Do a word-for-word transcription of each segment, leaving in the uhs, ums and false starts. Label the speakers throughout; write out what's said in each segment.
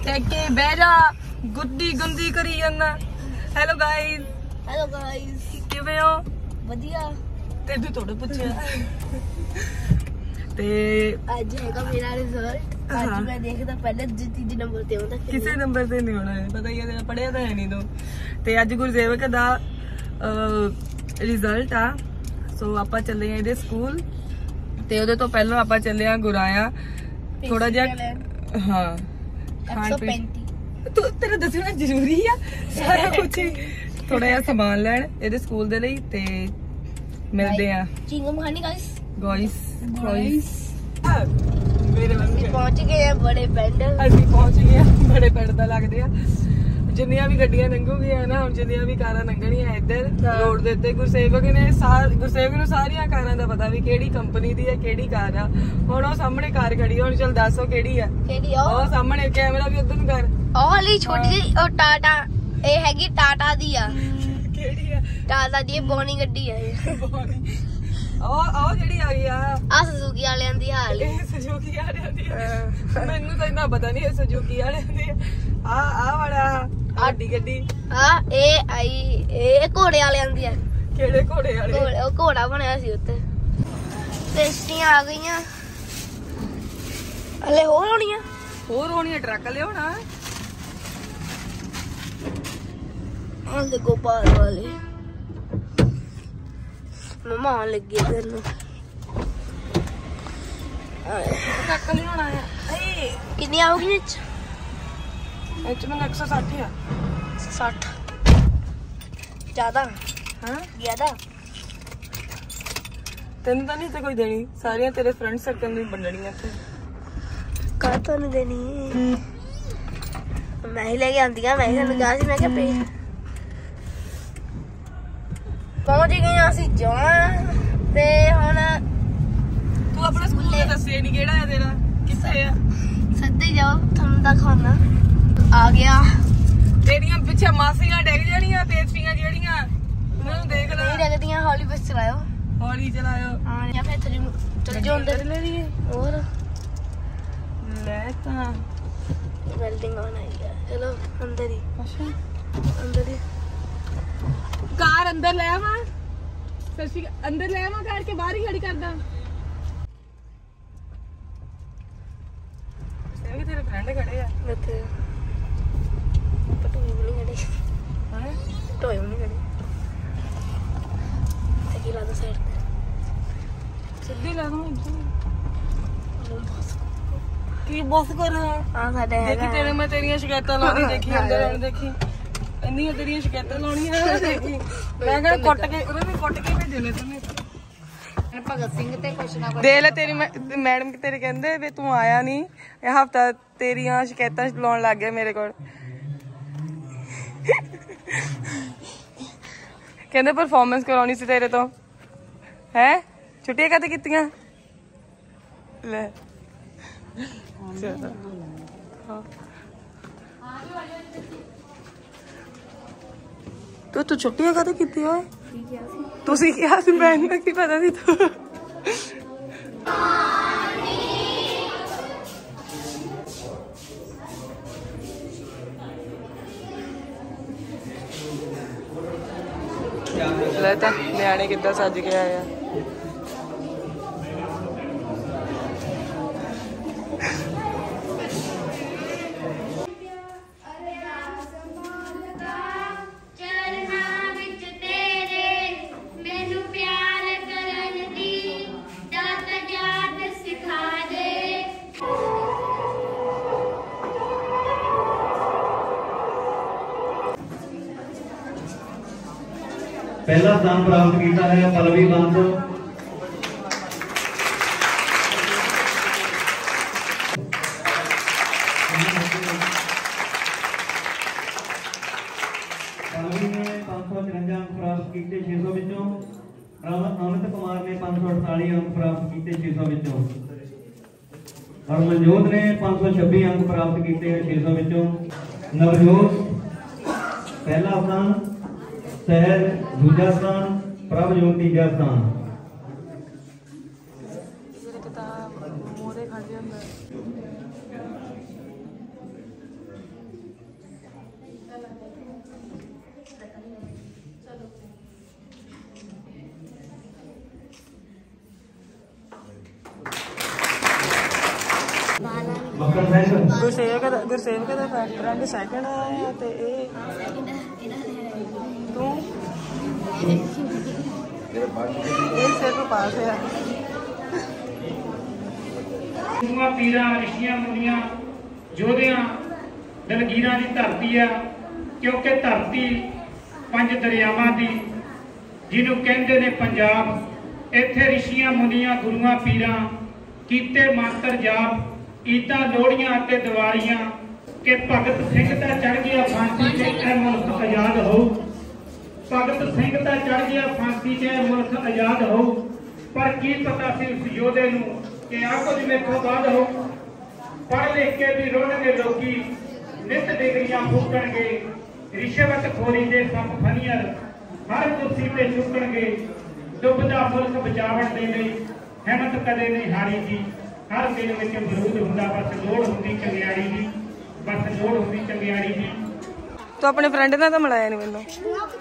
Speaker 1: टेके बह जा गुद्दी गुंदी करी जाना। हेलो गाइस
Speaker 2: हेलो गाइस
Speaker 1: किवें हो?
Speaker 2: ਵਧੀਆ
Speaker 1: तेनू थोड़ा पूछया ते
Speaker 2: ਅੱਜ ਹੈਗਾ ਮੇਰਾ ਰਿਜ਼ਲਟ। ਅੱਜ
Speaker 1: हाँ।
Speaker 2: मैं देखदा पहले तीजे नंबर ते आਉਂਦਾ
Speaker 1: किसी नंबर से नहीं होना है पता ही है तेरा पढ़िया तो है नहीं तो ते अज गुरसेवक दा रिजल्ट आ सो आपां चले आ इहदे स्कूल ते ओदे तो पहला आपां चले आ गुराया थोड़ा जिहा हाँ खान पीन तू तेरा दसना जरूरी है सारा कुछ थोड़ा जिहा सामान लैन इहदे स्कूल दे लई ते मिलदे आ
Speaker 2: चिंगम खानी गाइस
Speaker 1: गाइस गाइस मेरे
Speaker 2: पहुंच गए हैं बड़े पिंड।
Speaker 1: ਅਸੀਂ ਪਹੁੰਚ ਗਏ ਆ ਬੜੇ ਪਿੰਡ ਦਾ ਲੱਗਦੇ ਆ ਜਿੰਨੀਆਂ ਵੀ ਗੱਡੀਆਂ ਲੰਘੂਗੀਆਂ ਨਾ ਹੁਣ ਜਿੰਨੀਆਂ ਵੀ ਕਾਰਾਂ ਲੰਘਣੀਆਂ ਇੱਧਰ ਰੋਡ ਦੇ ਉੱਤੇ ਗੁਰਸੇਵਕ ਨੇ ਗੁਰਸੇਵਕ ਨੂੰ ਸਾਰੀਆਂ ਕਾਰਾਂ ਦਾ ਪਤਾ ਵੀ ਕਿਹੜੀ ਕੰਪਨੀ ਦੀ ਹੈ ਕਿਹੜੀ ਕਾਰ ਆ। ਹੁਣ ਉਹ ਸਾਹਮਣੇ ਕਾਰ ਖੜੀ ਹੁਣ ਚਲ ਦੱਸੋ ਕਿਹੜੀ ਆ?
Speaker 2: ਕਿਹੜੀ
Speaker 1: ਉਹ ਸਾਹਮਣੇ ਕੈਮਰਾ ਵੀ ਉਧਰ ਨੂੰ ਕਰ
Speaker 2: ਉਹ ਵਾਲੀ ਛੋਟੀ ਜਿਹੀ ਉਹ ਟਾਟਾ ਇਹ ਹੈਗੀ ਟਾਟਾ ਦੀ ਆ।
Speaker 1: ਕਿਹੜੀ ਆ?
Speaker 2: ਟਾਟਾ ਦੀ ਬੋਨੀ ਗੱਡੀ ਆ ਇਹ।
Speaker 1: ਉਹ ਉਹ ਜਿਹੜੀ ਆ ਗਈ ਆ
Speaker 2: ਆ ਸੁਜ਼ੂਕੀ ਵਾਲਿਆਂ ਦੀ ਹਾਲ
Speaker 1: ਇਹ ਸੁਜ਼ੂਕੀ ਵਾਲਿਆਂ ਦੀ ਮੈਨੂੰ ਤਾਂ ਇੰਨਾ ਪਤਾ ਨਹੀਂ ਇਹ ਸੁਜ਼ੂਕੀ ਵਾਲਿਆਂ ਦੀ ਆ ਆ ਵਾਲਾ ਆਡੀ ਗੱਡੀ
Speaker 2: ਆ ਇਹ ਆਈ ਇਹ ਘੋੜੇ ਵਾਲਿਆਂ ਦੀ ਆ।
Speaker 1: ਕਿਹੜੇ ਘੋੜੇ ਵਾਲੇ?
Speaker 2: ਘੋੜੇ ਉਹ ਘੋੜਾ ਬਣਿਆ ਸੀ ਉੱਤੇ। ਟੇਸਟੀਆਂ ਆ ਗਈਆਂ ਹਲੇ ਹੋਰ ਹੋਣੀਆਂ
Speaker 1: ਹੋਰ ਹੋਣੀਆਂ ਟਰੱਕ ਲਿਆਉਣਾ
Speaker 2: ਹਲੇ ਗੋਪਾਲ ਵਾਲੇ ਮਮਾ ਆਉਣ ਲੱਗੀ ਇਧਰ ਨੂੰ
Speaker 1: ਟਰੱਕ ਲਿਆਉਣਾ ਆ ਏ
Speaker 2: ਕਿੰਨੀ ਆਉਗੀ ਵਿੱਚ
Speaker 1: ਇਹ ਚ ਮੈਨੂੰ ਇੱਕ ਸੌ ਸੱਠ ਆ
Speaker 2: ਸੱਠ ਜ਼ਿਆਦਾ
Speaker 1: ਹਾਂ
Speaker 2: ਜ਼ਿਆਦਾ
Speaker 1: ਤੈਨੂੰ ਤਾਂ ਨਹੀਂ ਤੇ ਕੋਈ ਦੇਣੀ ਸਾਰੀਆਂ ਤੇਰੇ ਫਰੈਂਡ ਸਰਕਲ ਨੂੰ ਵੰਡਣੀਆਂ ਤੇ
Speaker 2: ਕਾ ਤੁਹਾਨੂੰ ਦੇਣੀ ਮੈਂ ਹੀ ਲੈ ਕੇ ਆਂਦੀ ਆ ਮੈਂ ਹੀ ਤੁਹਾਨੂੰ ਕਿਹਾ ਸੀ ਮੈਂ ਕਿਹਾ ਪੇ ਪਹੁੰਚ ਗਏ ਆ ਅਸੀਂ ਜਾਣ ਤੇ ਹੁਣ
Speaker 1: ਤੂੰ ਆਪਣਾ ਸਕੂਲ ਦਾ ਦੱਸਿਆ ਨਹੀਂ ਕਿਹੜਾ ਹੈ ਤੇਰਾ ਕਿੱਥੇ ਆ?
Speaker 2: ਸਿੱਧੇ ਜਾਓ ਤੁਹਾਨੂੰ ਦਿਖਾਉਣਾ ਆ ਗਿਆ।
Speaker 1: ਤੇਰੀਆਂ ਪਿੱਛੇ ਮਾਸੀਆਂ ਡਿੱਗ ਜਾਣੀਆਂ ਪੇਸਟੀਆਂ ਜਿਹੜੀਆਂ ਉਹਨਾਂ ਨੂੰ ਦੇਖ ਲੈ
Speaker 2: ਨਹੀਂ ਲੱਗਦੀਆਂ ਹੌਲੀ ਬਸ ਚਲਾਇਓ
Speaker 1: ਹੌਲੀ ਚਲਾਇਓ
Speaker 2: ਹਾਂ ਜਾਂ ਫਿਰ ਤੁਹਾਨੂੰ ਚੱਲ ਜਾਓ ਅੰਦਰ
Speaker 1: ਲੈ ਲਈਏ
Speaker 2: ਹੋਰ
Speaker 1: ਲੈ ਤਾਂ
Speaker 2: ਵੈਲਡਿੰਗ ਆਨ ਆਈ ਹੈ ਚਲੋ ਅੰਦਰ ਹੀ
Speaker 1: ਅੱਛਾ
Speaker 2: ਅੰਦਰ ਹੀ
Speaker 1: ਕਾਰ ਅੰਦਰ ਲੈ ਆਵਾਂ ਸੱਚੀ ਅੰਦਰ ਲੈ ਆਵਾਂ ਕਾਰ ਕੇ ਬਾਹਰ ਹੀ ਖੜੀ ਕਰਦਾ ਸੇਵ ਤੇਰੇ ਫਰੈਂਡ ਖੜੇ ਆ
Speaker 2: ਇੱਥੇ ਪਟੂਈ ਬਣੀ ਖੜੀ
Speaker 1: ਹਾਂ
Speaker 2: ਟੋਏ ਬਣੀ ਖੜੀ ਤੇ ਕੀ ਲਾਦਾ ਸਾਈਡ
Speaker 1: ਸਿੱਧੀ ਲਾ ਦੂੰ ਕੀ ਬਸ ਕਰ
Speaker 2: ਆ ਸਾਡੇ
Speaker 1: ਦੇਖੀ
Speaker 2: ਹੈਗਾ
Speaker 1: ਤੇਰੇ ਮੈਂ ਤੇਰੀਆਂ ਸ਼ਿਕਾਇਤਾਂ ਲਾਉਣੀ ਦੇਖੀ ਅੰਦਰ ਆਉਣ ਦੇਖੀ ਇੰਨੀਆਂ ਤੇਰੀਆਂ ਸ਼ਿਕਾਇਤਾਂ ਲਾਉਣੀਆਂ ਦੇਖੀ ਮੈਂ ਕਹਿੰਦਾ ਕੁੱਟ ਕੇ ਉਹਨੇ ਵੀ ਕੁੱਟ ਕੇ ਭੇਜਣੇ ਤੈਨੂੰ
Speaker 2: ਭਗਤ ਸਿੰਘ ਤੇ ਕੁਛ ਨਾ ਕੁਛ
Speaker 1: ਦੇ ਲੈ ਤੇਰੀ ਮੈਡਮ ਤੇਰੇ ਕਹਿੰਦੇ ਵੀ ਤੂੰ ਆਇਆ ਨਹੀਂ ਇਹ ਹਫਤਾ ਤੇਰੀਆਂ ਸ਼ਿਕਾਇਤਾਂ ਲਾਉਣ ਲੱਗ ਗਿਆ ਮੇਰੇ ਕੋਲ ਕਹਿੰਦੇ ਪਰਫਾਰਮੈਂਸ ਕਰਾਉਣੀ ਸੀ ਤੇਰੇ ਤੋਂ ਹੈ ਛੁੱਟੀਆਂ ਕਦੇ ਕੀਤੀਆਂ ਲੈ ਤੂੰ ਤੂੰ ਛੁੱਟੀਆਂ ਕਦੇ ਕੀਤੀ ਓਏ ਤੁਸੀਂ ਕਿਹਾ ਸੀ ਮੈਨੂੰ ਕੀ ਪਤਾ ਸੀ ਤੂੰ ਲੈ ਤਾਂ ਨਿਆਣੇ ਕਿੱਦਾਂ ਸੱਜ ਕੇ ਆਏ ਆ
Speaker 3: पहला स्थान प्राप्त किया है पलवी बंद पलवी ने पांच सौ चौरानवे अंक प्राप्त किए छे सौ विचों अमित कुमार ने पांच सौ अड़तालीस अंक प्राप्त किए छे सौ विचों और मनजोत ने पांच सौ छब्बीस अंक प्राप्त किए हैं छे सौ विचों नवजोत पहला स्थान सहज दूजा स्थान प्रभजोत तीजा स्थान
Speaker 1: ਦਾ ਗੁਰਸੇਵਕ ਦਾ ਫਰੈਂਡ ਸੈਕਿੰਡ ਆਇਆ ਤੇ ਇਹ ਤੂੰ ਇਹ ਸਿਰਫ ਪਾਸ ਹੈ।
Speaker 4: ਗੁਰੂਆਂ ਪੀਰਾਂ ਰਿਸ਼ੀਆਂ ਮੁਨੀਆਂ ਯੋਧਿਆਂ ਦਲਗੀਰਾਂ ਦੀ ਧਰਤੀ ਆ, ਕਿਉਂਕਿ ਧਰਤੀ ਪੰਜ ਦਰਿਆਵਾਂ ਦੀ ਜਿਹਨੂੰ ਕਹਿੰਦੇ ਨੇ ਪੰਜਾਬ। ਇੱਥੇ ਰਿਸ਼ੀਆਂ ਮੁਨੀਆਂ ਗੁਰੂਆਂ ਪੀਰਾਂ ਕੀਤੇ ਮੰਤਰ ਜਾਪ ਈਦਾਂ ਲੋਹੜੀਆਂ ਅਤੇ ਦੀਵਾਲੀਆਂ ਕਿ ਭਗਤ ਸਿੰਘ ਦਾ ਚੜ ਗਿਆ ਫਾਂਸੀ ਤੇ ਇਹ ਮੁਲਕ ਆਜ਼ਾਦ ਹੋਊ। ਭਗਤ ਸਿੰਘ ਦਾ ਚੜ ਗਿਆ ਫਾਂਸੀ ਤੇ ਇਹ ਮੁਲਕ ਆਜ਼ਾਦ ਹੋਊ। ਪਰ ਕੀ ਪਤਾ ਸੀ ਉਸ ਯੋਧੇ ਨੂੰ ਕਿ ਆਹ ਕੁਝ ਮੇਥੋਂ ਬਾਅਦ ਹੋਊ। ਪੜ੍ਹ ਲਿਖ ਕੇ ਵੀ ਰੋਣਗੇ ਲੋਕੀ, ਨਿੱਤ ਡਿਗਰੀਆਂ ਫੂਕਣਗੇ, ਰਿਸ਼ਵਤ ਖੋਰੀ ਦੇ ਸੱਪ ਫਨੀਅਰ ਹਰ ਕੁਰਸੀ ਤੇ ਚੁੱਕਣਗੇ। ਡੁੱਬਦਾ ਮੁਲਕ ਬਚਾਉਣ ਦੇ ਲਈ ਹਿੰਮਤ ਕਦੇ ਨਹੀਂ ਹਾਰੀ ਜੀ। ਹਰ ਦਿਨ ਵਿੱਚ ਬਰੂਦ ਹੁੰਦਾ, ਬਸ ਲੋੜ ਹੁੰਦੀ ਚੰਗਿਆੜੀ ਦੀ, ਬਸ ਲੋੜ ਹੁੰਦੀ ਚੰਗਿਆੜੀ ਦੀ।
Speaker 1: ਤੂੰ ਆਪਣੇ ਫਰੈਂਡ ਨਾਲ ਤਾਂ ਮਿਲਾਇਆ ਨਹੀਂ ਮੈਨੂੰ।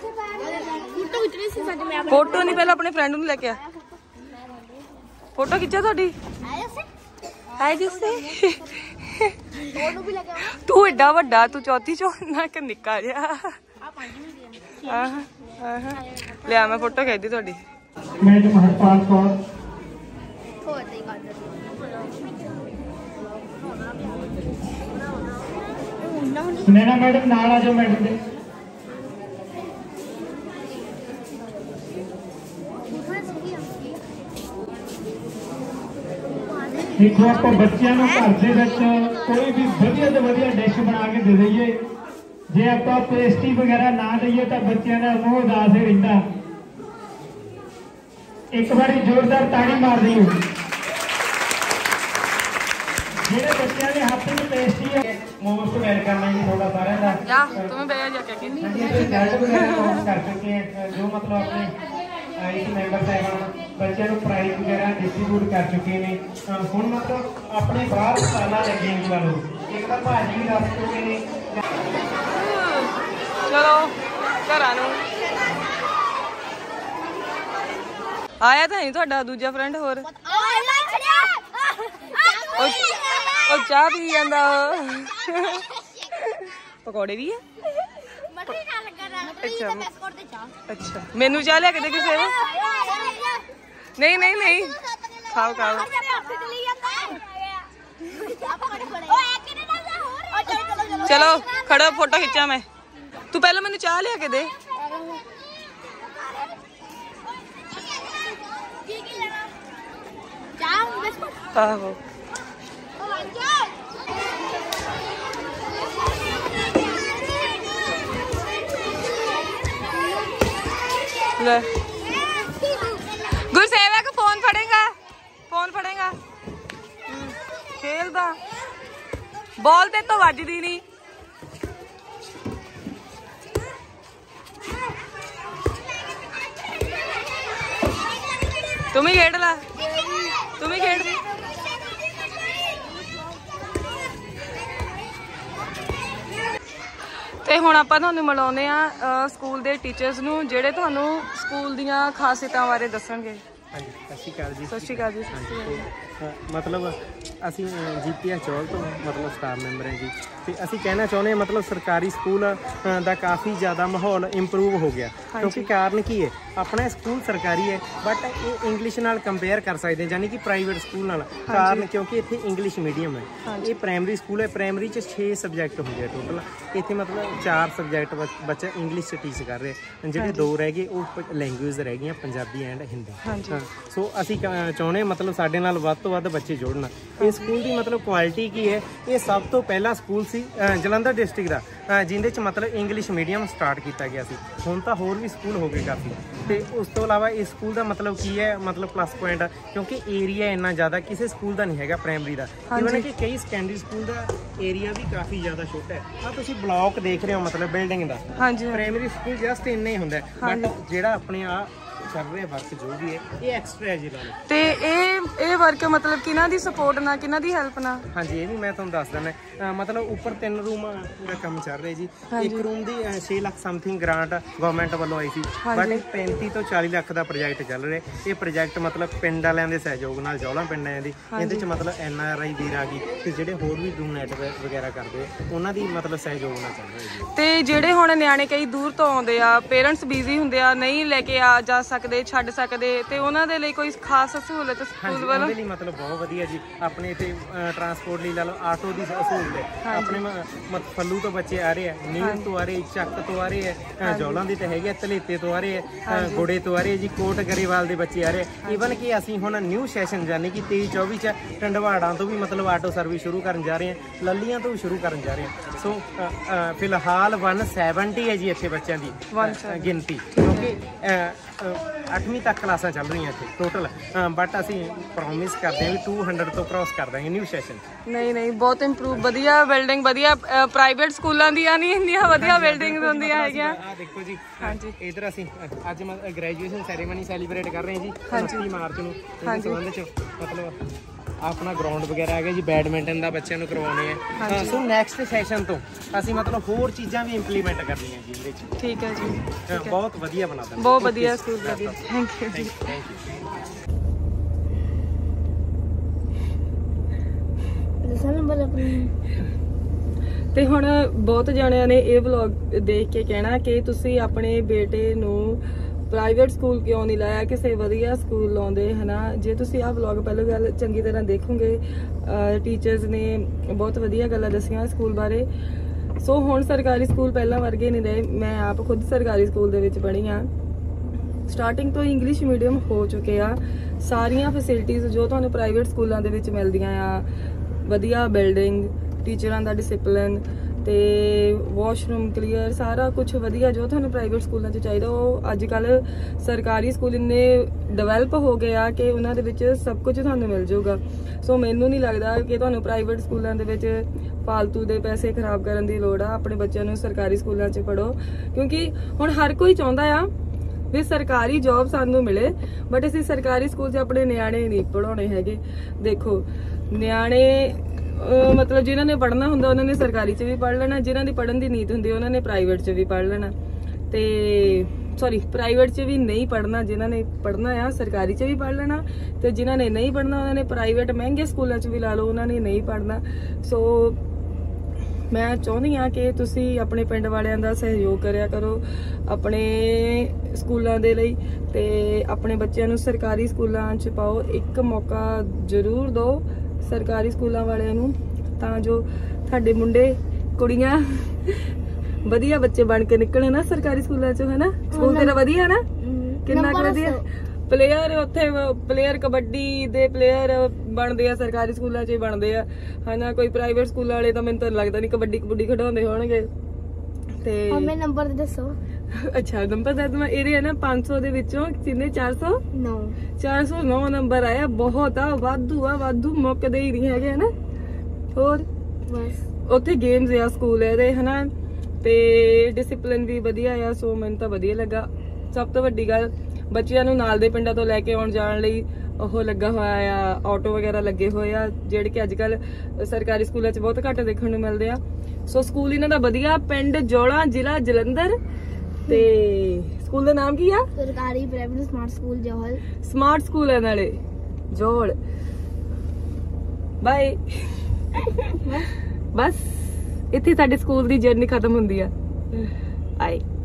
Speaker 1: ਫੋਟੋ ਨਹੀਂ, ਪਹਿਲਾਂ ਆਪਣੇ ਫਰੈਂਡ ਨੂੰ ਲੈ ਕੇ ਆ। ਫੋਟੋ ਖਿੱਚਾ ਤੁਹਾਡੀ ਹੈ ਜਿਸसे ਤੂੰ ਏਡਾ ਵੱਡਾ, ਤੂੰ ਚੌਥੀ ਚੋਂ ਨਾ ਕਿ ਨਿੱਕਾ ਜਿਹਾ। ਆਹ ਆਹ ਲਿਆ ਮੈਂ ਫੋਟੋ ਖਿੱਚਦੀ ਤੁਹਾਡੀ।
Speaker 4: ਮੈਂ ਤੇ ਮਹਰਪਾਲ ਕੌਰ ਸੁਨੈਣਾ ਮੈਡਮ ਨਾਲ ਆ ਜਾਓ ਮੈਡਮ ਦੇ। ਦੇਖੋ ਆਪਾਂ ਬੱਚਿਆਂ ਨੂੰ ਘਰ ਦੇ ਵਿੱਚ ਕੋਈ ਵੀ ਵਧੀਆ ਤੋਂ ਵਧੀਆ ਡਿਸ਼ ਬਣਾ ਕੇ ਦੇ ਦਈਏ, ਜੇ ਆਪਾਂ ਪੇਸਟੀ ਵਗੈਰਾ ਨਾ ਦਈਏ ਤਾਂ ਬੱਚਿਆਂ ਦਾ ਮੂੰਹ ਉਦਾਸ ਹੀ ਰਹਿੰਦਾ। ਇੱਕ ਵਾਰੀ ਜ਼ੋਰਦਾਰ ਤਾੜੀ ਮਾਰ ਦਿਓ ਜਿਹੜੇ ਬੱਚਿਆਂ ਦੇ ਹੱਥ ਵਿੱਚ ਪੇਸਟੀ ਹੈ। ਮੋਸਟ ਵੈਲਕਮ ਹੈ ਜੀ ਤੁਹਾਡਾ ਸਾਰਿਆਂ ਦਾ।
Speaker 1: ਜਾ ਤੁਮੇ ਬੈਠ ਜਾ ਕੇ
Speaker 4: ਹਾਂਜੀ ਅਸੀਂ ਰਿਜ਼ਲਟ ਵਗੈਰਾ ਅਨਾਉਂਸ ਕਰ ਚੁੱਕੇ ਹਾਂ, ਜੋ ਮਤਲਬ ਆਪਣੇ ਇਸ ਮੈਂਬਰ ਸਾਹਿਬਾਨ ਬੱਚਿਆਂ ਨੂੰ ਪ੍ਰਾਈਜ਼ ਵਗੈਰਾ ਡਿਸਟ੍ਰੀਬਿਊਟ ਕਰ ਚੁੱਕੇ ਨੇ। ਹੁਣ ਮਤਲਬ ਆਪਣੇ ਬਾਹਰ ਸਾਲਾਂ ਲੱਗੇ ਨੇ ਵੱਲੋਂ ਇੱਕ ਤਾਂ ਭਾਜੀ ਵੀ ਦੱਸ ਚੁੱਕੇ ਨੇ।
Speaker 1: ਚਲੋ ਘਰਾਂ ਨੂੰ ਆਇਆ ਤਾਂ ਨਹੀਂ ਤੁਹਾਡਾ ਦੂਜਾ ਫਰੈਂਡ ਹੋਰ? ਉਹ ਚਾਹ ਪੀ ਜਾਂਦਾ, ਪਕੌੜੇ ਵੀ ਆ। ਅੱਛਾ ਅੱਛਾ ਮੈਨੂੰ ਚਾਹ ਲਿਆ ਕੇ ਦੇ ਕਿਸੇ ਨੂੰ। ਨਹੀਂ ਨਹੀਂ ਨਹੀਂ ਖਾਓ ਖਾਓ। ਚਲੋ ਖੜੋ ਫੋਟੋ ਖਿੱਚਾਂ ਮੈਂ। ਤੂੰ ਪਹਿਲਾਂ ਮੈਨੂੰ ਚਾਹ ਲਿਆ ਕੇ ਦੇ। ਆਹੋ ਲੈ ਗੁਰਸੇਵਕ ਫੋਨ ਫੜੇਗਾ, ਫੋਨ ਫੜੇਗਾ। ਖੇਲਦਾ ਬਾਲ ਤੇ ਤੋਂ ਵੱਜਦੀ ਨਹੀਂ। ਤੂੰ ਵੀ ਖੇਡ ਲੈ, ਤੂੰ ਵੀ ਖੇਡ। ਤੇ ਹੁਣ ਆਪਾਂ ਤੁਹਾਨੂੰ ਮਿਲਾਉਂਦੇ ਆ ਸਕੂਲ ਦੇ ਟੀਚਰਸ ਨੂੰ ਜਿਹੜੇ ਤੁਹਾਨੂੰ ਸਕੂਲ ਦੀਆਂ ਖਾਸੀਅਤਾਂ ਬਾਰੇ ਦੱਸਣਗੇ।
Speaker 5: ਹਾਂਜੀ ਸਤਿ ਸ਼੍ਰੀ ਅਕਾਲ ਜੀ।
Speaker 1: ਸਤਿ ਸ਼੍ਰੀ ਅਕਾਲ ਜੀ। ਸਤਿ ਸ਼੍ਰੀ ਅਕਾਲ।
Speaker 5: ਮਤਲਬ ਅਸੀਂ ਜੀਪੀਐਸ ਚੌਲ ਤੋਂ ਮਤਲਬ ਸਟਾਫ ਮੈਂਬਰ ਹੈ ਜੀ, ਤੇ ਅਸੀਂ ਕਹਿਣਾ ਚਾਹੁੰਦੇ ਹਾਂ ਮਤਲਬ ਸਰਕਾਰੀ ਸਕੂਲ ਦਾ ਕਾਫੀ ਜ਼ਿਆਦਾ ਮਾਹੌਲ ਇੰਪਰੂਵ ਹੋ ਗਿਆ। ਕਿਉਂਕਿ ਕਾਰਨ ਕੀ ਹੈ, ਆਪਣਾ ਸਕੂਲ ਸਰਕਾਰੀ ਹੈ ਬਟ ਇਹ ਇੰਗਲਿਸ਼ ਨਾਲ ਕੰਪੇਅਰ ਕਰ ਸਕਦੇ ਯਾਨੀ ਕਿ ਪ੍ਰਾਈਵੇਟ ਸਕੂਲ ਨਾਲ। ਕਾਰਨ ਕਿਉਂਕਿ ਇੱਥੇ ਇੰਗਲਿਸ਼ ਮੀਡੀਅਮ ਹੈ। ਇਹ ਪ੍ਰਾਇਮਰੀ ਸਕੂਲ ਹੈ, ਪ੍ਰਾਇਮਰੀ 'ਚ ਛੇ ਸਬਜੈਕਟ ਹੁੰਦੇ ਆ ਟੋਟਲ। ਇੱਥੇ ਮਤਲਬ ਚਾਰ ਸਬਜੈਕਟ ਬੱਚਾ ਇੰਗਲਿਸ਼ 'ਚ ਟੀਚ ਕਰ ਰਿਹਾ, ਜਿਹੜੇ ਦੋ ਰਹਿ ਗਏ ਉਹ ਲੈਂਗੁਏਜ ਰਹਿ ਗਈਆਂ ਪੰਜਾਬੀ ਐਂਡ ਹਿੰਦੀ। ਸੋ ਅਸੀਂ ਚਾਹੁੰਦੇ ਮਤਲਬ ਸਾਡੇ ਨਾਲ ਵੱਧ ਤੋਂ ਵੱਧ ਬੱਚੇ ਜੋੜਨ। ਇਹ ਸਕੂਲ ਦੀ ਮਤਲਬ ਕੁਆਲਿਟੀ ਕੀ ਹੈ, ਇਹ ਸਭ ਤੋਂ ਪਹਿਲਾ ਸਕੂਲ ਸੀ ਜਲੰਧਰ ਡਿਸਟ੍ਰਿਕਟ ਦਾ ਜਿਹਦੇ 'ਚ ਮਤਲਬ ਇੰਗਲਿਸ਼ ਮੀਡੀਅਮ ਸਟਾਰਟ ਕੀਤਾ ਗਿਆ ਸੀ। ਹੁਣ ਤਾਂ ਹੋਰ ਵੀ ਸਕੂਲ ਹੋ ਗਏ ਕਾਫੀ। ਤੇ ਉਸ ਤੋਂ ਇਲਾਵਾ ਇਸ ਸਕੂਲ ਦਾ ਮਤਲਬ ਕੀ ਹੈ, ਮਤਲਬ ਪਲੱਸ ਪੁਆਇੰਟ ਕਿਉਂਕਿ ਏਰੀਆ ਇੰਨਾ ਜ਼ਿਆਦਾ ਕਿਸੇ ਸਕੂਲ ਦਾ ਨਹੀਂ ਹੈਗਾ ਪ੍ਰਾਇਮਰੀ ਦਾ। ਇਵਨ ਕਿ ਕਈ ਸੈਕੰਡਰੀ ਸਕੂਲ ਦਾ ਏਰੀਆ ਵੀ ਕਾਫੀ ਜ਼ਿਆਦਾ ਛੋਟਾ ਹੈ। ਆ ਤੁਸੀਂ ਬਲਾਕ ਦੇਖ ਰਹੇ ਹੋ ਮਤਲਬ ਬਿਲਡਿੰਗ ਦਾ। ਪ੍ਰਾਇਮਰੀ ਸਕੂਲ ਜਸਟ ਇੰਨਾ ਹੀ ਹੁੰਦਾ, ਬਟ ਜਿਹੜਾ ਆਪਣੇ ਆ ਚੱਲ ਰਿਹਾ ਵਰਕ ਜੋ ਵੀ ਹੈ ਇਹ ਐਕਸਟਰਾ ਹੈ ਜੀ ਨਾਲ।
Speaker 1: ਤੇ ਇਹ ਇਹ ਵਰਕ ਮਤਲਬ ਕਿਹਨਾਂ ਦੀ ਸਪੋਰਟ ਨਾਲ, ਕਿਹਨਾਂ ਦੀ ਹੈਲਪ ਨਾਲ?
Speaker 5: ਹਾਂਜੀ, ਇਹ ਵੀ ਮੈਂ ਤੁਹਾਨੂੰ ਦੱਸ ਦਿੰਦਾ। ਮਤਲਬ ਉੱਪਰ ਤਿੰਨ ਰੂਮ ਦਾ ਕੰਮ ਚੱਲ ਰਿਹਾ ਜੀ। ਇੱਕ ਰੂਮ ਦੀ ਛੇ ਲੱਖ ਸਮਥਿੰਗ ਗ੍ਰਾਂਟ ਗਵਰਨਮੈਂਟ ਵੱਲੋਂ ਆਈ ਸੀ, ਬਟ ਪੈਂਤੀ ਤੋਂ ਚਾਲੀ ਲੱਖ ਦਾ ਪ੍ਰੋਜੈਕਟ ਚੱਲ ਰਿਹਾ। ਇਹ ਪ੍ਰੋਜੈਕਟ ਮਤਲਬ ਪਿੰਡ ਵਾਲਿਆਂ ਦੇ ਸਹਿਯੋਗ ਨਾਲ, ਜੌਲਾਂ ਪਿੰਡਾਂ ਦੀ, ਇਹਦੇ ਚ ਮਤਲਬ ਐਨ ਆਰ ਆਈ ਵੀਰ ਆ ਗਈ ਤੇ ਜਿਹੜੇ ਹੋਰ ਵੀ ਦੂਰ ਨੈਟ ਵਗੈਰਾ ਕਰਦੇ ਉਹਨਾਂ ਦੀ ਮਤਲਬ ਸਹਿਯੋਗ ਨਾਲ ਚੱਲ ਰਿਹਾ ਜੀ।
Speaker 1: ਤੇ ਜਿਹੜੇ ਹੁਣ ਨਿਆਣੇ ਕਈ ਦੂਰ ਤੋਂ ਆਉਂਦੇ ਆ, ਪੇਰੈਂਟਸ ਬਿਜ਼ੀ ਹੁੰਦੇ ਆ, ਨਹੀਂ ਲੈ ਕੇ ਆ ਜਾ ਸਕਦੇ, ਛੱਡ ਸਕਦੇ, ਤੇ ਉਹਨਾਂ ਦੇ ਲਈ ਕੋਈ ਖਾਸ ਸਹੂਲਤ ਸਕੂਲ ਵੱਲੋਂ?
Speaker 5: ਉਹਦੇ ਲਈ ਮਤਲਬ ਬਹੁਤ ਵਧੀਆ ਜੀ। ਆਪਣੇ ਇੱਥੇ ਟਰਾਂਸਪੋਰਟ ਲਈ ਲਾ ਲਓ, ਆਟੋ ਦੀ ਸਹੂਲਤ ਹੈ। ਆਪਣੇ ਫੱਲੂ ਤੋਂ ਬੱਚੇ ਆ ਰਹੇ ਆ, ਨੀਲ ਤੋਂ ਆ ਰਹੇ, ਚੱਕ ਤੋਂ ਆ ਰਹੇ ਆ, ਜੌਲਾਂ ਦੇ ਤਾਂ ਹੈਗੇ, ਧਲੇਤੇ ਤੋਂ ਆ ਰਹੇ ਆ, ਗੋੜੇ ਤੋਂ ਆ ਰਹੇ ਜੀ, ਕੋਟ ਗਰੇਵਾਲ ਦੇ ਬੱਚੇ ਆ ਰਹੇ। ਈਵਨ ਕਿ ਅਸੀਂ ਹੁਣ ਨਿਊ ਸੈਸ਼ਨ ਯਾਨੀ ਕਿ ਤੇਈ ਚੌਵੀ ਚ ਟੰਡਵਾੜਾਂ ਤੋਂ ਵੀ ਮਤਲਬ ਆਟੋ ਸਰਵਿਸ ਸ਼ੁਰੂ ਕਰਨ ਜਾ ਰਹੇ ਹਾਂ, ਲੱਲੀਆਂ ਤੋਂ ਵੀ ਸ਼ੁਰੂ ਕਰਨ ਜਾ ਰਹੇ ਹਾਂ। ਸੋ ਫਿਲਹਾਲ ਇੱਕ ਸੌ ਸੱਤਰ ਹੈ ਜੀ ਇੱਥੇ ਬੱਚਿਆਂ ਦੀ ਗਿਣਤੀ, ਕਿਉਂਕਿ ਅੱਠਵੀਂ ਤੱਕ ਕਲਾਸਾਂ ਚੱਲ ਰਹੀਆਂ ਇੱਥੇ ਟੋਟਲ, ਬਟ ਅਸੀਂ ਪ੍ਰੋਮਿਸ ਕਰਦੇ ਹਾਂ ਵੀ ਦੋ ਸੌ ਤੋਂ ਕ੍ਰਾਸ ਕਰ ਦਾਂਗੇ ਨਿਊ ਸੈਸ਼ਨ।
Speaker 1: ਨਹੀਂ ਨਹੀਂ, ਬਹੁਤ ਇੰਪਰੂਵ, ਵਧੀਆ ਬਿਲਡਿੰਗ, ਵਧੀਆ ਪ੍ਰਾਈਵੇਟ ਸਕੂਲਾਂ ਦੀਆਂ ਨਹੀਂ ਹੁੰਦੀਆਂ, ਵਧੀਆ ਬਿਲਡਿੰਗਸ ਹੁੰਦੀਆਂ ਹੈਗੀਆਂ।
Speaker 5: ਆ ਦੇਖੋ ਜੀ, ਹਾਂਜੀ ਇਧਰ ਅਸੀਂ ਅੱਜ ਗ੍ਰੈਜੂਏਸ਼ਨ ਸੈਰੇਮਨੀ ਸੈਲੀਬ੍ਰੇਟ ਕਰ ਰਹੇ ਹਾਂ ਜੀ ਉਨੱਤੀ ਮਾਰਚ ਨੂੰ। ਇਸ ਸੰਬੰਧ ਚ ਮਤਲਬ ਆਪਣਾ ਗਰਾਊਂਡ ਵਗੈਰਾ ਹੈਗਾ ਜੀ, ਬੈਡਮਿੰਟਨ ਦਾ ਬੱਚਿਆਂ ਨੂੰ ਕਰਵਾਉਣੇ ਆ। ਸੋ ਨੈਕਸਟ ਸੈਸ਼ਨ ਤੋਂ ਅਸੀਂ ਮਤਲਬ ਹੋਰ ਚੀਜ਼ਾਂ ਵੀ ਇੰਪਲੀਮੈਂਟ ਕਰਨੀਆਂ ਜੀ ਇਹਦੇ ਚ।
Speaker 1: ਠੀਕ ਹੈ ਜੀ,
Speaker 5: ਬਹੁਤ ਵਧੀਆ ਬਣਾ ਦਿੰਦੇ,
Speaker 1: ਬਹੁਤ ਵਧੀਆ ਸਕੂਲ, ਵਧੀਆ। ਥੈਂਕ ਯੂ ਜੀ। ਤੇ ਹੁਣ ਬਹੁਤ ਜਣਿਆਂ ਨੇ ਇਹ ਵਲੌਗ ਦੇਖ ਕੇ ਕਹਿਣਾ ਕਿ ਤੁਸੀਂ ਆਪਣੇ ਬੇਟੇ ਨੂੰ ਪ੍ਰਾਈਵੇਟ ਸਕੂਲ ਕਿਉਂ ਨਹੀਂ ਲਾਇਆ, ਕਿਸੇ ਵਧੀਆ ਸਕੂਲ ਲਾਉਂਦੇ, ਹਨਾ। ਜੇ ਤੁਸੀਂ ਆਹ ਵਲੌਗ ਪਹਿਲਾਂ ਗੱਲ ਚੰਗੀ ਤਰ੍ਹਾਂ ਦੇਖੋਗੇ, ਟੀਚਰਸ ਨੇ ਬਹੁਤ ਵਧੀਆ ਗੱਲਾਂ ਦੱਸੀਆਂ ਸਕੂਲ ਬਾਰੇ। ਸੋ ਹੁਣ ਸਰਕਾਰੀ ਸਕੂਲ ਪਹਿਲਾਂ ਵਰਗੇ ਨਹੀਂ ਰਹੇ। ਮੈਂ ਆਪ ਖੁਦ ਸਰਕਾਰੀ ਸਕੂਲ ਦੇ ਵਿੱਚ ਪੜ੍ਹੀ ਹਾਂ। ਸਟਾਰਟਿੰਗ ਤੋਂ ਇੰਗਲਿਸ਼ ਮੀਡੀਅਮ ਹੋ ਚੁੱਕੇ ਆ। ਸਾਰੀਆਂ ਫੈਸਿਲਿਟੀਜ਼ ਜੋ ਤੁਹਾਨੂੰ ਪ੍ਰਾਈਵੇਟ ਸਕੂਲਾਂ ਦੇ ਵਿੱਚ ਮਿਲਦੀਆਂ ਆ, ਵਧੀਆ ਬਿਲਡਿੰਗ, ਟੀਚਰਾਂ ਦਾ ਡਿਸਿਪਲਿਨ ਤੇ ਵਾਸ਼ਰੂਮ ਕਲੀਅਰ, ਸਾਰਾ ਕੁਝ ਵਧੀਆ ਜੋ ਤੁਹਾਨੂੰ ਪ੍ਰਾਈਵੇਟ ਸਕੂਲਾਂ 'ਚ ਚਾਹੀਦਾ, ਉਹ ਅੱਜ ਕੱਲ੍ਹ ਸਰਕਾਰੀ ਸਕੂਲ ਇੰਨੇ ਡਿਵੈਲਪ ਹੋ ਗਏ ਆ ਕਿ ਉਹਨਾਂ ਦੇ ਵਿੱਚ ਸਭ ਕੁਝ ਤੁਹਾਨੂੰ ਮਿਲ ਜਾਊਗਾ। ਸੋ ਮੈਨੂੰ ਨਹੀਂ ਲੱਗਦਾ ਕਿ ਤੁਹਾਨੂੰ ਪ੍ਰਾਈਵੇਟ ਸਕੂਲਾਂ ਦੇ ਵਿੱਚ ਫਾਲਤੂ ਦੇ ਪੈਸੇ ਖਰਾਬ ਕਰਨ ਦੀ ਲੋੜ ਆ। ਆਪਣੇ ਬੱਚਿਆਂ ਨੂੰ ਸਰਕਾਰੀ ਸਕੂਲਾਂ 'ਚ ਪੜ੍ਹੋ, ਕਿਉਂਕਿ ਹੁਣ ਹਰ ਕੋਈ ਚਾਹੁੰਦਾ ਆ ਵੀ ਸਰਕਾਰੀ ਜੌਬ ਸਾਨੂੰ ਮਿਲੇ, ਬਟ ਅਸੀਂ ਸਰਕਾਰੀ ਸਕੂਲ 'ਚ ਆਪਣੇ ਨਿਆਣੇ ਨਹੀਂ ਪੜ੍ਹਾਉਣੇ ਹੈਗੇ। ਦੇਖੋ ਨਿਆਣੇ ਮਤਲਬ ਜਿਨ੍ਹਾਂ ਨੇ ਪੜ੍ਹਨਾ ਹੁੰਦਾ ਉਹਨਾਂ ਨੇ ਸਰਕਾਰੀ 'ਚ ਵੀ ਪੜ੍ਹ ਲੈਣਾ, ਜਿਨ੍ਹਾਂ ਦੀ ਪੜ੍ਹਨ ਦੀ ਨੀਤ ਹੁੰਦੀ ਉਹਨਾਂ ਨੇ ਪ੍ਰਾਈਵੇਟ 'ਚ ਵੀ ਪੜ੍ਹ ਲੈਣਾ, ਤੇ ਸੌਰੀ ਪ੍ਰਾਈਵੇਟ 'ਚ ਵੀ ਨਹੀਂ ਪੜ੍ਹਨਾ, ਜਿਨ੍ਹਾਂ ਨੇ ਪੜ੍ਹਨਾ ਆ ਸਰਕਾਰੀ 'ਚ ਵੀ ਪੜ੍ਹ ਲੈਣਾ, ਤੇ ਜਿਨ੍ਹਾਂ ਨੇ ਨਹੀਂ ਪੜ੍ਹਨਾ ਉਹਨਾਂ ਨੇ ਪ੍ਰਾਈਵੇਟ ਮਹਿੰਗੇ ਸਕੂਲਾਂ 'ਚ ਵੀ ਲਾ ਲਓ, ਉਹਨਾਂ ਨੇ ਨਹੀਂ ਪੜ੍ਹਨਾ। ਸੋ ਮੈਂ ਚਾਹੁੰਦੀ ਹਾਂ ਕਿ ਤੁਸੀਂ ਆਪਣੇ ਪਿੰਡ ਵਾਲਿਆਂ ਦਾ ਸਹਿਯੋਗ ਕਰਿਆ ਕਰੋ ਆਪਣੇ ਸਕੂਲਾਂ ਦੇ ਲਈ, ਤੇ ਆਪਣੇ ਬੱਚਿਆਂ ਨੂੰ ਸਰਕਾਰੀ ਸਕੂਲਾਂ 'ਚ ਪਾਓ। ਇੱਕ ਮੌਕਾ ਜ਼ਰੂਰ ਦਿਓ ਸਰਕਾਰੀ ਸਕੂਲਾਂ ਵਾਲਿਆਂ ਨੂੰ, ਤਾਂ ਜੋ ਤੁਹਾਡੇ ਮੁੰਡੇ ਕੁੜੀਆਂ ਵਧੀਆ ਬੱਚੇ ਬਣ ਕੇ ਨਿਕਲਣ ਨਾ ਸਰਕਾਰੀ ਸਕੂਲਾਂ 'ਚੋਂ, ਹਨਾ। ਸਕੂਲ ਤੇਰਾ ਵਧੀਆ ਨਾ, ਕਿੰਨਾ ਕੁ ਵਧੀਆ। ਪਲੇਅਰ ਉੱਥੇ ਪਲੇਅਰ ਕਬੱਡੀ ਦੇ ਪਲੇਅਰ ਬਣਦੇ ਆ ਸਰਕਾਰੀ ਸਕੂਲਾਂ 'ਚ ਹੀ ਬਣਦੇ ਆ, ਹਨਾ। ਕੋਈ ਪ੍ਰਾਈਵੇਟ ਸਕੂਲ ਵਾਲੇ ਤਾਂ ਮੈਨੂੰ ਤਾਂ ਲੱਗਦਾ ਨਹੀਂ ਕਬੱਡੀ ਕਬੱਡੀ ਖਿਡਾਉਂਦੇ ਹੋਣਗੇ। ਤੇ
Speaker 2: ਹਮੇ ਨੰਬਰ ਦੱਸੋ।
Speaker 1: ਅੱਛਾ ਨੰਬਰ ਦੱਸ ਮੈਂ, ਇਹਦੇ ਹੈ ਨਾ ਪੰਜ ਸੌ ਦੇ ਵਿੱਚੋਂ ਕਿੰਨੇ, ਚਾਰ ਸੌ ਨੌ ਚਾਰ ਸੌ ਨੌ ਨੰਬਰ ਆਇਆ। ਬਹੁਤ ਆ, ਵਾਧੂ ਆ, ਵਾਧੂ ਮੁੱਕਦੇ ਹੀ ਨਹੀਂ ਹੈਗੇ, ਹਨਾ। ਹੋਰ ਬਸ ਉੱਥੇ ਗੇਮਸ ਆ ਸਕੂਲ ਇਹਦੇ, ਹਨਾ, ਤੇ ਡਿਸਿਪਲਿਨ ਵੀ ਵਧੀਆ ਆ। ਸੋ ਮੈਨੂੰ ਤਾਂ ਵਧੀਆ ਲੱਗਾ। ਸਭ ਤੋਂ ਵੱਡੀ ਗੱਲ, ਬੱਚਿਆਂ ਨੂੰ ਨਾਲ ਦੇ ਪਿੰਡਾਂ ਤੋਂ ਲੈ ਕੇ ਆਉਣ ਜਾਣ ਲਈ ਉਹ ਲੱਗਾ ਹੋਇਆ ਆ, ਆਟੋ ਵਗੈਰਾ ਲੱਗੇ ਹੋਏ ਆ, ਜਿਹੜੇ ਕਿ ਅੱਜ ਕੱਲ ਸਰਕਾਰੀ ਸਕੂਲਾਂ 'ਚ ਬਹੁਤ ਘੱਟ ਦੇਖਣ ਨੂੰ ਮਿਲਦੇ ਆ। ਸੋ ਸਕੂਲ ਇਹਨਾਂ ਦਾ ਵਧੀਆ, ਪਿੰਡ ਜੌਲਾਂ, ਜ਼ਿਲ੍ਹਾ ਜਲੰਧਰ, ਤੇ ਸਕੂਲ ਦਾ ਨਾਮ ਕੀ ਆ?
Speaker 2: ਸਰਕਾਰੀ primary smart school Johal. Smart
Speaker 1: school ਹੈ ਨਾਲੇ ਜੋਹਲ। ਬਾਏ। ਬਸ ਇੱਥੇ ਸਾਡੇ ਸਕੂਲ ਦੀ ਜਰਨੀ ਖਤਮ ਹੁੰਦੀ ਆ। ਆਏ